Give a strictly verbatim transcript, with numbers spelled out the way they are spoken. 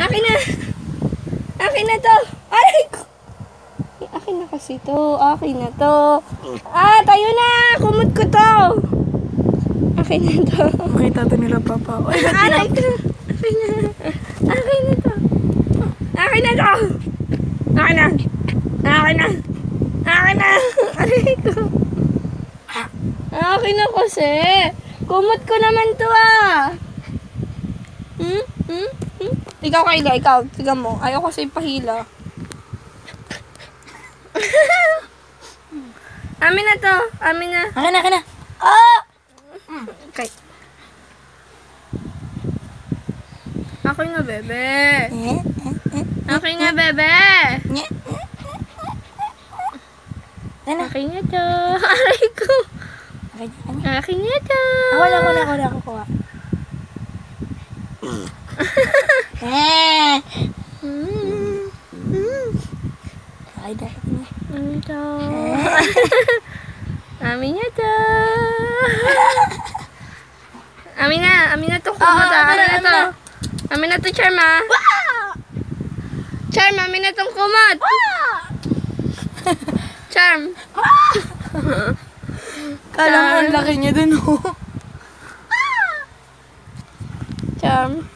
Akin na. Akin na to. Aray ko. Akin na kasi to. Akin na to. Ah, tayo na. Kumot ko to. Akin na to. Makita to nila papa. Ay, aray ko. Akin na. Akin na to. Akin na to. Akin na. Akin na. Akin na. Aray ko. Akin na kasi. Kumot ko naman to ah. Hmm? Hmm? Hmm? Ikaw Kayla, ikaw. Tignan mo. Ayaw kasi pahila. Amin na to. Amin na. Akin na, akin na. Ah! Okay. Akin na, bebe. Akin na, bebe. Akin na to. Aray ko. Akin na to. Ako na, ako na, ako na, ako kuha. Eh. Ay, dahil na. Amin to. Amin na to. Amin na. Amin na to. Kumot ah. Amin na to. Amin na to, Charm ah. Charm, amin na tong kumot. Charm. Kala mo ang laki niya dun, oh. Charm.